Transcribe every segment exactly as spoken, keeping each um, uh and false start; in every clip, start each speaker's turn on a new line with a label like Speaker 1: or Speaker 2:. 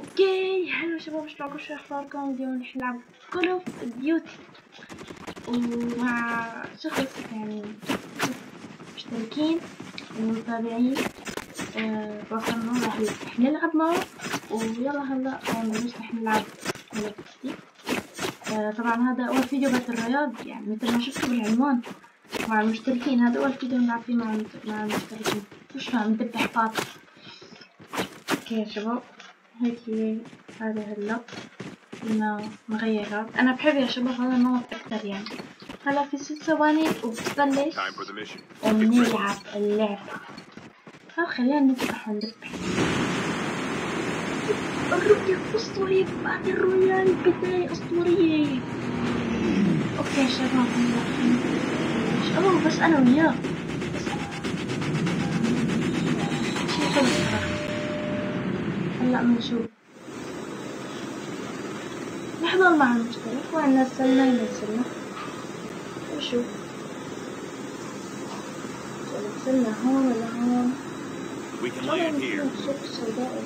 Speaker 1: اوكي حلو شباب، شلونكم؟ شو اخباركم؟ اليوم رح نلعب كول اوف ديوتي ومع شخص يعني مشتركين ومتابعين. أه وصلنا رح رح نلعب معه، ويلا هلا بنبلش رح نلعب كول اوف ديوتي. أه طبعا هذا اول فيديو باتل رويال، يعني مثل ما شفتوا بالعنوان مع المشتركين. هذا اول فيديو نلعب فيه مع مع المشتركين. مش فاهم ندبح قاط. اوكي يا شباب، هيك هذا هلا بدنا نغير هذا. انا بحب يا شباب هذا النمط اكثر يعني. هلا في ست ثواني وبتبلش ونلعب اللعبة. طيب خلينا نذبح وندبح. الرؤية أسطورية باتل رويال، بداية أسطورية. اوكي يا شباب هلا اوه بس انا وياه بس شي حلو صراحة. هلا بنشوف نحضر مع المشترك وين نزلنا ينزلنا نشوف نزلنا هون ولا هون. والله نشوف السوداء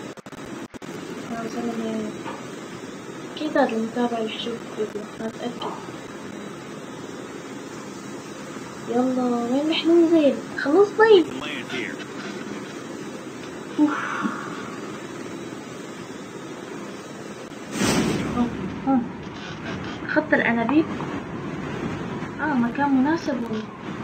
Speaker 1: نزلنا اكيد هذا المتابع رح يشوف الفيديو اتأكد. يلا وين رح ننزل؟ خلص طيب. خط الأنابيب. اه مكان مناسب والله.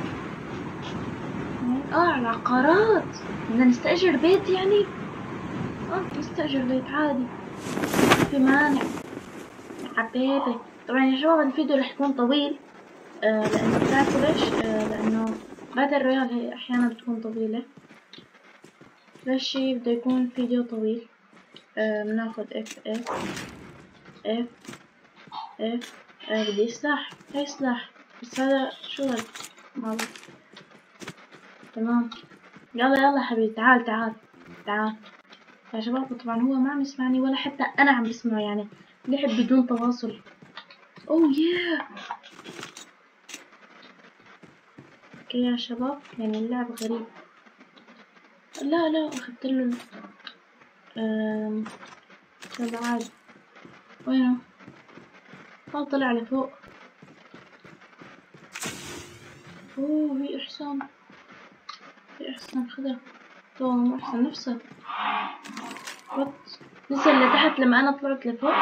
Speaker 1: اه العقارات، بدنا نستأجر بيت يعني. اه نستأجر بيت عادي في مانع حبيبي. طبعا يا شباب الفيديو رح يكون طويل، آه لأنه بتعرفوا ليش؟ آه لأنه باتل رويال هي أحيانا بتكون طويلة. لهالشي بده يكون فيديو طويل. آه بناخد اف اف اف اف. آه بدي سلاح، هاي سلاح بس هذا شو هاد؟ والله تمام. يلا يلا حبيبي تعال تعال تعال يا شباب. طبعا هو ما عم يسمعني ولا حتى انا عم بسمعه، يعني لعب بدون تواصل. اوه ياه. اوكي يا شباب يعني اللعب غريب. لا لا اخذت له امم يلا عادي. وينه؟ اه طلع لفوق. اوه في احسن، في احسن خذها. والله مو احسن نفسه. وات نزل لتحت لما انا طلعت لفوق.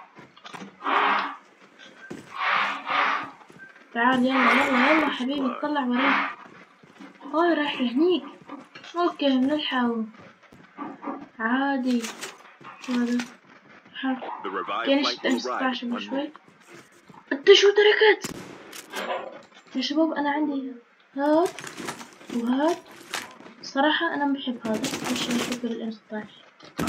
Speaker 1: تعال يلا يلا يلا حبيبي اطلع وراك. هاي رايح لهنيك. اوكي بنلحقه عادي. شو هذا؟ حرب كان ام ستاشر شوي. انت شو تركت يا شباب؟ انا عندي هاد وهاد. صراحة انا بحب هذا مش بحب الام ستاشر.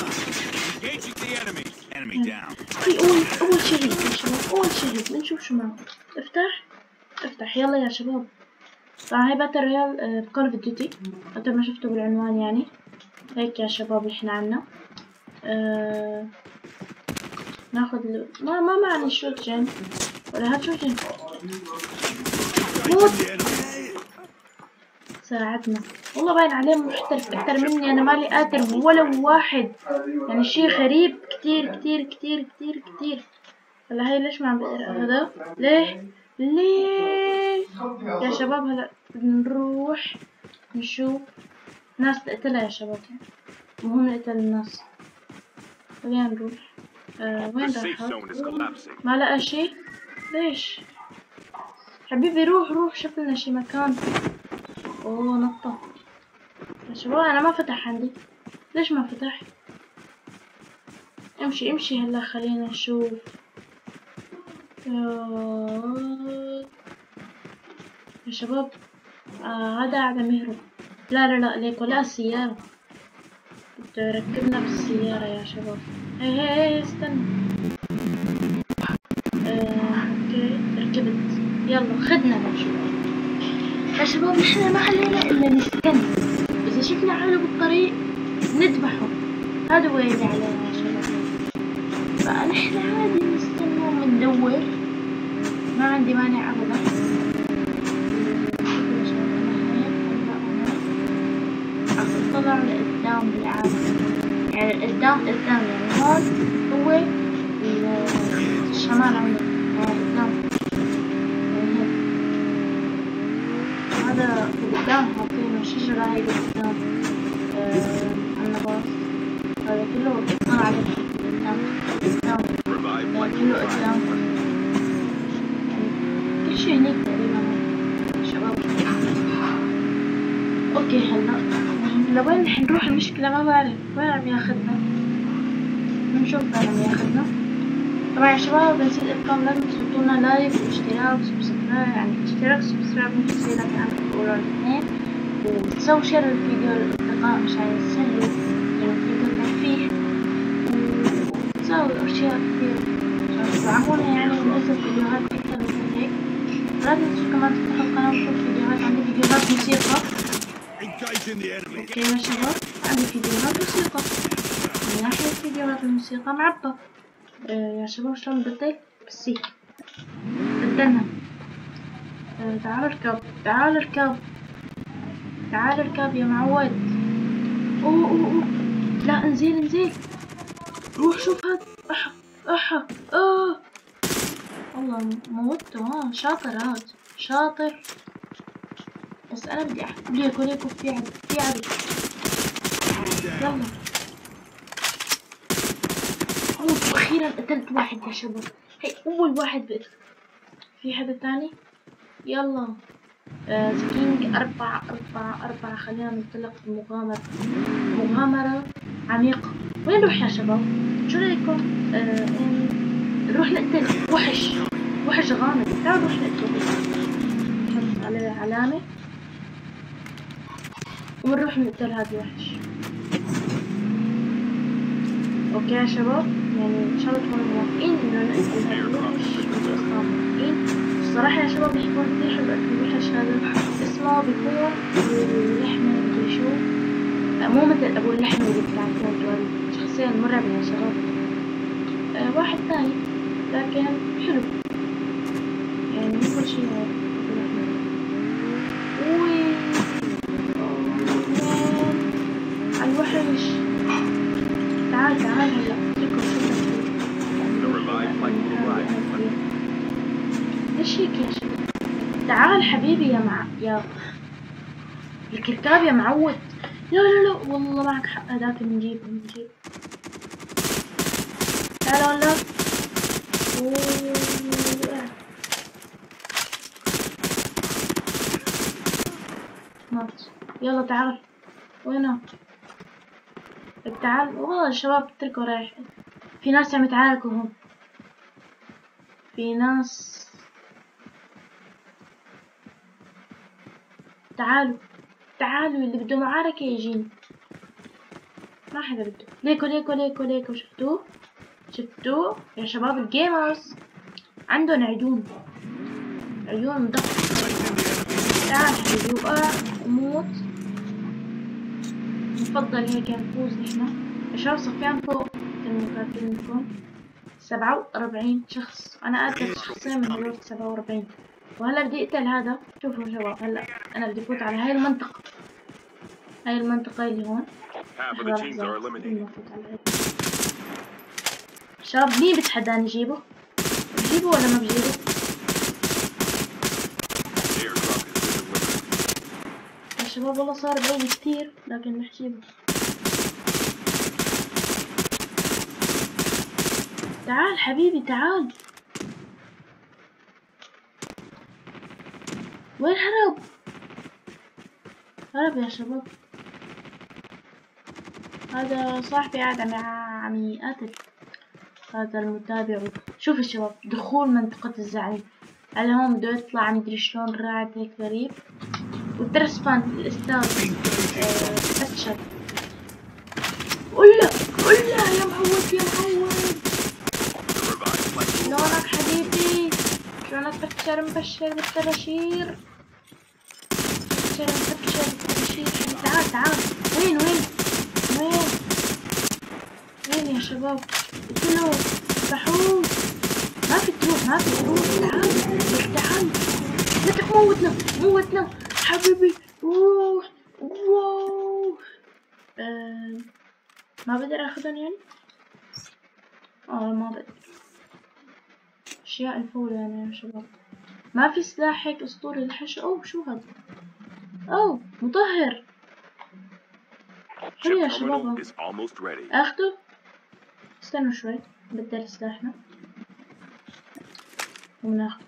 Speaker 1: في اول اول شريط يا شباب، اول شريط بنشوف شو معه. افتح افتح يلا يا شباب. طبعا هاي باتل رويال بكول اوف ديوتي مثل ما شفتوا بالعنوان يعني. هيك يا شباب احنا عنا أه... ناخذ ل... ما ما معني شوت جن ولا هاد شوت جن. موت ساعدنا والله، باين عليه محترف اكثر مني. انا مالي قادر ولا واحد، يعني شي غريب كتير كتير كتير كتير كتير. هلا هاي ليش ما عم بقرا هذا؟ ليه ليه يا شباب؟ هلا بدنا نروح نشوف ناس تقتلها يا شباب، مهم نقتل الناس. خلينا نروح. آه وين راح؟ ما لقى شي. ليش حبيبي؟ روح روح شوف لنا شي مكان. اوه نطة يا شباب. انا ما فتح عندي. ليش ما فتح؟ امشي امشي هلا خلينا نشوف. يا, يا شباب آه هذا قاعد يهرب. لا لا لا ليك ولا السيارة. بده يركبنا بالسيارة يا شباب. هي هي هي استنى. آه اوكي ركبت. يلا خدنا نشوف يا شباب. نحن ما علينا الا نستنى، اذا شفنا حاله بالطريق نذبحه. هذا وين علينا يا شباب. فنحن عادي نستنى وندور، ما عندي مانع ابدا. طلع لقدام بالعادة، يعني قدام قدام يعني هون هو الشمال عندنا هون قدام يعني هيك. هذا قدام حاطينه شجرة هيك قدام عنا باص. هذا كله طلع عليه قدام قدام يعني كله قدام يعني كل شي هنيك تقريبا شباب. اوكي هلا لوين رح نروح؟ المشكلة ما بعرف وين عم ياخدنا. بنشوف وين عم ياخدنا. طبعا يا شباب بنسيت لكم لازم تحطولنا لايك واشتراك وسبسكرايب، يعني اشتراك وسبسكرايب ممكن تصير لك انا بقولوا الاثنين، وتسووا شير الفيديو للاصدقاء مشان يسهلوا يعني فيديو ترفيه، وتسووا اشياء كثير مشان تدعمونا يعني وننزل فيديوهات اكثر من هيك. لا تنسوا كمان تفتحوا القناة وتشوفوا فيديوهات، عندي فيديوهات موسيقى. اوكي يا شباب عندي فيديوهات موسيقى، من ناحية فيديوهات الموسيقى معبى. آه يا شباب شلون نبدل؟ بالسي بدلنا. آه تعالوا اركب تعالوا اركب تعالوا اركب يا معود. اوه اوه اوه لا انزل انزل روح شوف هاد. احا احا اه والله موته. ها شاطر هاد شاطر، بس انا بدي احكي ليكو ليكو في عدو في عدو. يلا اوه اخيرا قتلت واحد يا شباب. هي اول واحد بقتل. في حدا تاني؟ يلا آه سكينج أربعة أربعة أربعة. خلينا ننطلق بمغامرة مغامرة عميقة. وين نروح يا شباب؟ شو رأيكم؟ آه نروح نقتل وحش وحش غامض. تعالوا نروح نقتله. نحط عليه علامة ونروح نقتل هذا الوحش. اوكي يا شباب يعني ان شاء الله تكونوا موافقين انه نقتل هذا الوحش. موافقين الصراحة يا شباب بيكون كثير حلو قتل الوحش هذا. اسمه بيكون اللحمة مدري شو، مو مثل ابو اللحمة اللي بتاعتهم دول، شخصيا مرعبة يا شباب. أه واحد ثاني لكن حلو يعني مو كل شي ابو اللحمة. اوي على الوحش. تعال تعال هلا اتركوا شو ليش هيك يا شباب؟ تعال حبيبي يا مع يا الكركاب يا معود. لا لا لا والله معك حق، هذاك بنجيبه بنجيبه. تعال هلا. مات. يلا تعال. وينه؟ تعال والله يا شباب اتركوا رايح. في ناس عم يتعاركوا هون. في ناس. تعالوا تعالوا اللي بده معاركة يجيني. ما حدا بده. ليكو ليكو ليكو ليكو شفتوه؟ شفتوه يا شباب؟ الجيمرز عندهم عيون عيون مدققة. تعال حبيبي وقع وموت. نفضل هيك نفوز نحنا يا شباب. صفيان فوق كاتبينكم سبعة وأربعين شخص. أنا قاتلت شخصين من هذول سبعة وأربعين. وهلا بدي اقتل هذا. شوفوا شباب هلا أنا بدي فوت على هاي المنطقة. هاي المنطقة اللي هون. شباب مين بتحداني جيبه؟ بجيبه ولا ما بجيبه؟ يا شباب والله صار بعيد كتير لكن رح جيبه. تعال حبيبي تعال. وين هرب؟ هرب يا شباب. هذا صاحبي قاعد عم عم يقاتل هذا المتابع. شوف يا شباب دخول منطقة الزعيم. على هون بده يطلع مدري شلون راعد هيك غريب. والترسبان الأستاذ فتشر. قلا قلا يا معود يا معود. شلونك حبيبي؟ شلونك فتشر مبشر بالتباشير؟ فتشر مبشر بالتباشير. تعال تعال. وين وين وين وين يا شباب؟ قلتلو افتحوه. ما في تروح ما في تروح. تعال تعال. لا تموتنا موتنا حبيبي. روح واو. آه. ما بقدر اخذهم يعني؟ اه ما بقدر. اشياء الفول يعني يا شباب. ما في سلاح هيك اسطوري للحشو. اوه شو هذا؟ اوه مطهر. حلو يا شباب. اخده. استنوا شوي بدل سلاحنا وناخد.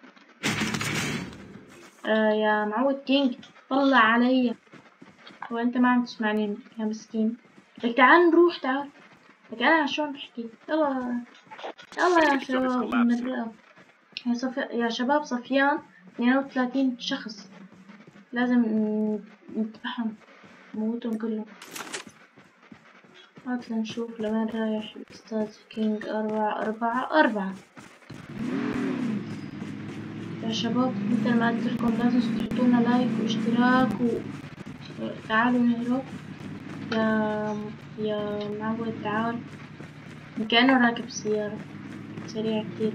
Speaker 1: آه يا معود كينج طلع علي. هو انت ما عم تسمعني يا مسكين؟ لك تعال نروح تعال. لك انا شلون بحكي. يلا يلا يا شباب نمرقها. يا صفي... يا شباب صفيان اثنين وثلاثين شخص لازم نذبحهم نموتهم كلهم. هات لنشوف لوين رايح الأستاذ كينج. أربعة أربعة أربعة. يا شباب مثل ما قلت لكم لازم تحطولنا لايك واشتراك و... تعالوا نهرب. يا يا معود تعال. كأنه راكب السيارة سريع كتير.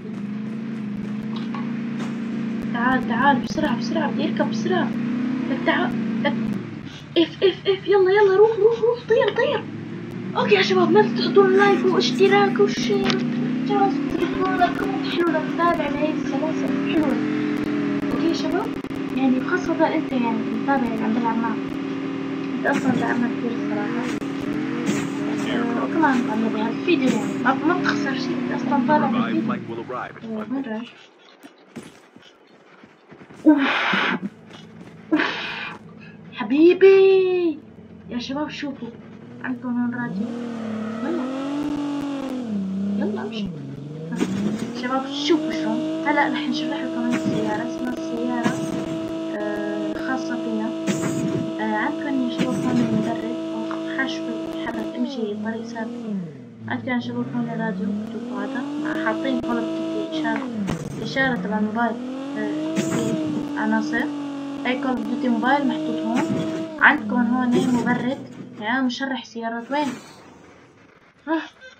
Speaker 1: تعال تعال بسرعة بسرعة بدي اركب بسرعة. لك تعال لك اف اف اف. يلا يلا روح روح روح طير طير. اوكي يا شباب لا تنسوا تحطون لايك واشتراك وشير جرس وتليفون لكم حلوة متابع لهي السلاسل حلوة. اوكي يا شباب يعني خاصة انت يعني متابع اللي عم بلعب معك. انت اصلا دعمنا كثير الصراحة. أه وكمان عم بهذا الفيديو يعني ما ما بتخسر شيء. انت اصلا طالع بالفيديو. وين رايح؟ اوف اوف حبيبي يا شباب شوفوا عندكم هون راديو. يلا يلا امشي شباب. شوفوا شلون هلا رح نشرح لكم السيارة. اسمها السيارة آه خاصة فينا. آه عندكم يا شباب هون المدرب او حشو يتحرك امشي طريق ثابت. عندكم يا شباب هون الراديو شوفوا هذا حاطين هون بتدي اشارة الاشارة تبع الموبايل. آه في عناصر هاي كول اوف ديوتي موبايل محطوط هون. عندكم هون مبرد يعني مشرح سيارات. وين؟ ها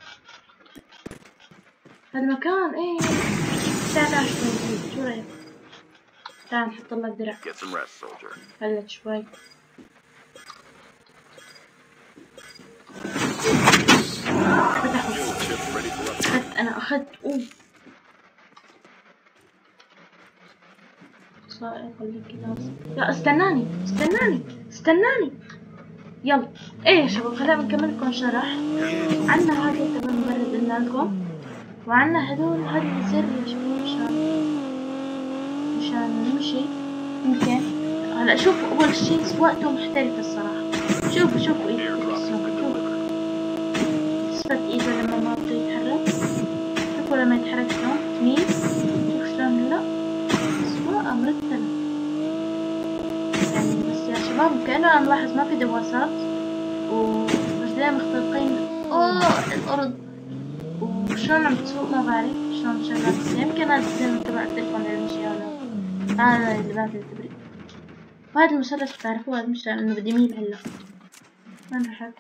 Speaker 1: هالمكان ايه. تعال تعال شوي شو رايك؟ تعال نحط لك درع. هلت شوي. اخذت انا اخذت. اوه خليك كذا. لا استناني استناني استناني. يلا ايه يا شباب خلينا نكمل لكم شرح. عنا هذا تبع المبرد قلنا لكم. وعنا هدول هذا الزر يا شباب مشان مشان نمشي ممكن. هلا شوفوا اول شي سواقته محترفة الصراحة. شوفوا شوفوا ايد شوفوا صفة ايده لما ما بده يتحرك. شوفوا لما يتحرك شلون يمين. شوفوا شلون هلا سواقة مرتبة يعني. بس يا شباب كأنه انا ملاحظ ما في دواسات ورجلين مختلقين. اوه الارض. وشلون عم تسوق ما بعرف شلون شغال. بس يمكن هذا الزلمة تبع التلفون اللي مشي هذا. هذا اللي بعد التبريد. وهذا المسدس بتعرفوه هذا مش لأنه بدي ميل هلا. وين رحت؟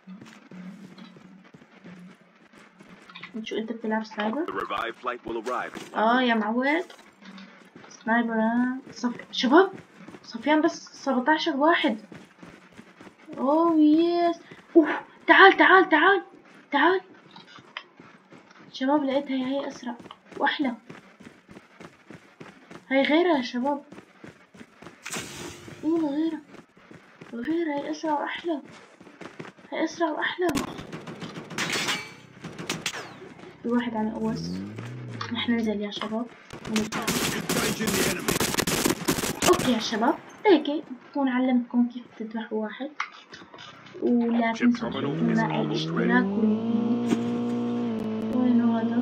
Speaker 1: شو انت بتلعب سنايبر؟ اه يا معود سنايبر. صف... شباب صفيان بس سبعتاشر واحد. اوه يس. اوه تعال تعال تعال تعال شباب. لقيتها هي اسرع واحلى. هاي غيرها يا شباب. والله غيرها غيرها. هاي اسرع واحلى. هاي اسرع واحلى. في واحد على قوس. نحن ننزل يا شباب. اوكي يا شباب هيك بكون علمتكم كيف تذبحوا واحد. ولا تنسوا تحطوا الاشتراك واللايك. وينو هذا؟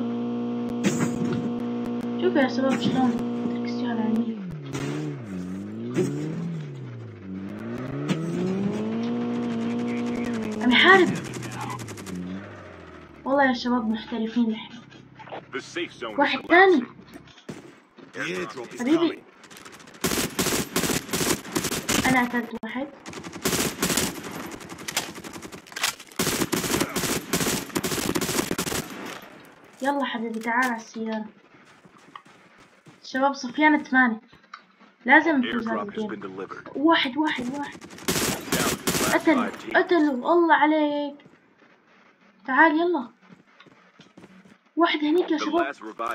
Speaker 1: شوفوا يا شباب شلون تركستيون علمية. عم يحارب. والله يا شباب محترفين نحن. واحد ثاني حبيبي. انا قتلت واحد. يلا حبيبي تعال على السيارة. شباب صفيان ثمانية لازم نفوز هذا الجيم. واحد واحد واحد قتلوا قتلوا. الله عليك تعال يلا. واحد هنيك يا شباب.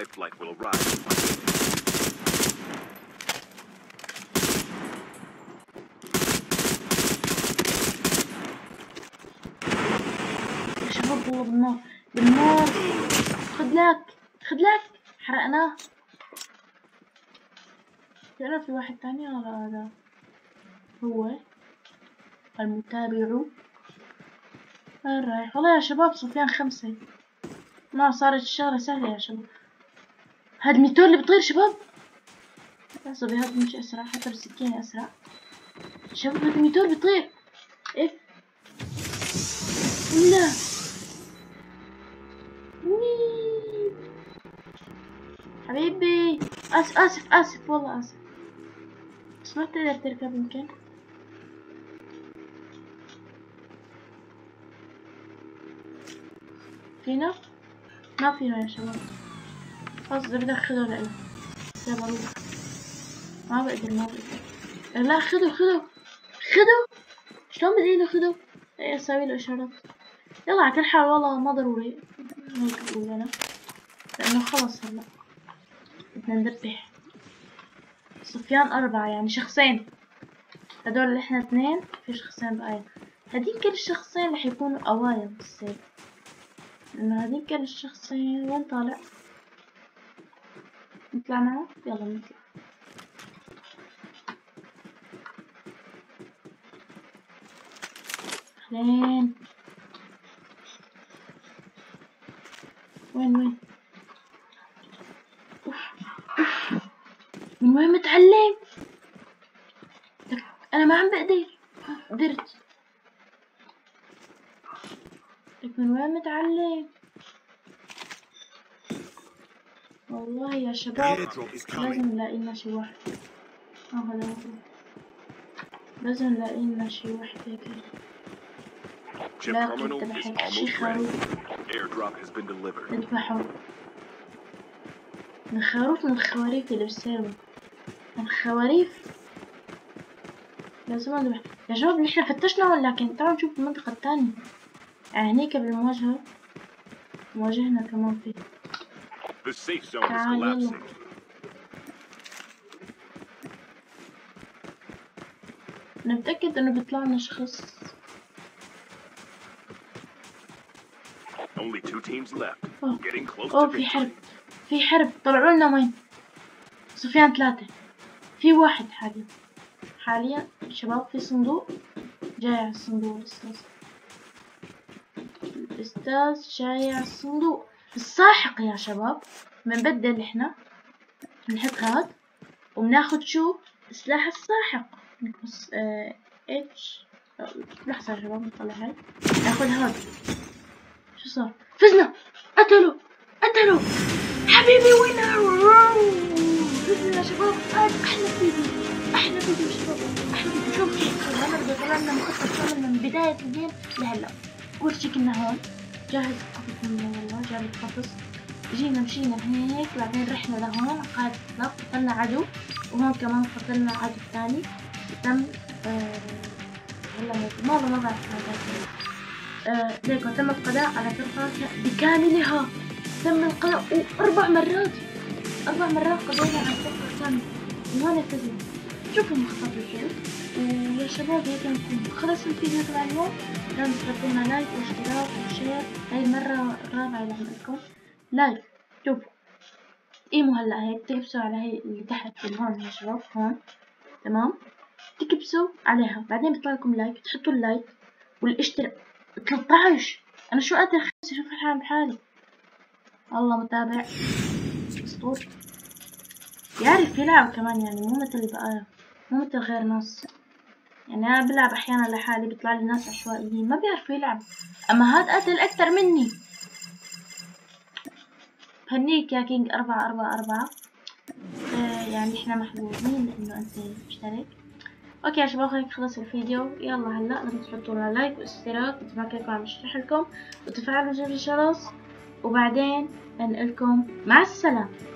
Speaker 1: يا شباب والله بالنار بالنار. خذلك خذلك حرقناه. تعرف في واحد تاني ولا هذا هو المتابع؟ وين رايح؟ والله يا شباب صفيان خمسة. ما صارت الشغلة سهلة يا شباب. هاد الميتور اللي بيطير شباب. احسبي هاد مش اسرع، حتى بالسكينة اسرع. شباب هاد الميتور بيطير. ايه لا وي حبيبي. اسف اسف اسف والله اسف. بس ما تقدر تركب يمكن. فينا؟ ما فينا يا شباب. خلاص بدي اخذه لإله. يا بروح. ما بقدر ما بقدر. لا خذه خذه خذه. شلون بدي له خذه؟ ايه اسوي له اشارات. يلا على كل حال والله ما ضروري هيك بقول انا، لانه خلص هلا بدنا نذبح. صفيان اربعة يعني شخصين. هدول اللي احنا اثنين، في شخصين بقايا. هذيك الشخصين رح يكونوا قوايا بالسيف، لانه هذيك الشخصين وين طالع؟ نطلع معه؟ يلا نطلع. اهلين. وين وين؟ اوف اوف. من وين متعلم؟ انا ما عم بقدر. قدرت. لك من وين متعلم؟ والله يا شباب لازم نلاقي لنا شي واحد. اه هذا هو. لازم نلاقي لنا شي واحد هيك. لا كنت بحكي شي خروف نذبحه. من الخروف من الخواريف اللي بيصيروا. من الخواريف لازم نذبح. يا شباب نحن فتشنا ولكن تعالوا نشوف المنطقة الثانية. يعني هنيك بالمواجهة مواجهنا كمان فيه. تعال يلا. نتأكد انه بيطلع لنا شخص. اوه في حرب في حرب. طلعوا لنا وين؟ صفيان ثلاثة. في واحد حاليا حاليا شباب في صندوق. جاي على الصندوق الاستاذ. الاستاذ جاي على الصندوق. الساحق يا شباب. بنبدل احنا بنحط هاد وبناخد شو؟ سلاح الساحق. نكبس اه اتش. لحظة يا شباب نطلع هاي. ناخد هاد. شو صار؟ فزنا. قتلوا قتلوا حبيبي. وينر. فزنا يا شباب. احلى فيديو احلى فيديو شباب. احلى فيديو. شوف كيف انا بدي طلع لنا مخطط كامل من بداية الجيم لهلا. اول شي كنا هون جاهز القفص من والله جاب القفص. جينا مشينا هيك بعدين رحنا لهون قاعد اطلاق قتلنا عدو وهون كمان قتلنا عدو ثاني. تم آه هلا ما ما بعرف هذا آه ليكو تم القضاء على فرقة بكاملها. تم القضاء واربع مرات اربع مرات قضينا على الفرقة كاملة وهون فزنا. شوفوا المخطط الحلو. ويا شباب هيك نكون خلص الفيديو تبع اليوم. لا تحطوا لنا لايك واشتراك وشير. هاي المرة الرابعة اللي عملتكم لايك. شوفوا قيموا هلا هيك تكبسوا على هي اللي تحت اللي هون يا شباب هون تمام. تكبسوا عليها بعدين بيطلع لكم لايك. تحطوا اللايك والاشتراك. ثلاثة عشر. انا شو قادر خمسة. شوف الحال بحالي. الله متابع اسطوري. يعرف يلعب كمان يعني مو مثل بقى مو مثل غير ناس. يعني انا بلعب احيانا لحالي بيطلع لي ناس عشوائيين ما بيعرفوا يلعب. اما هاد قتل اكثر مني. هنيك يا كينج أربعة أربعة أربعة. آه يعني احنا محظوظين لانه انت مشترك. اوكي يا شباب هيك خلص الفيديو. يلا هلا لازم تحطوا لنا لايك واشتراك مثل ما كنت عم بشرح لكم وتفعلوا زر الجرس وبعدين انقلكم مع السلامة.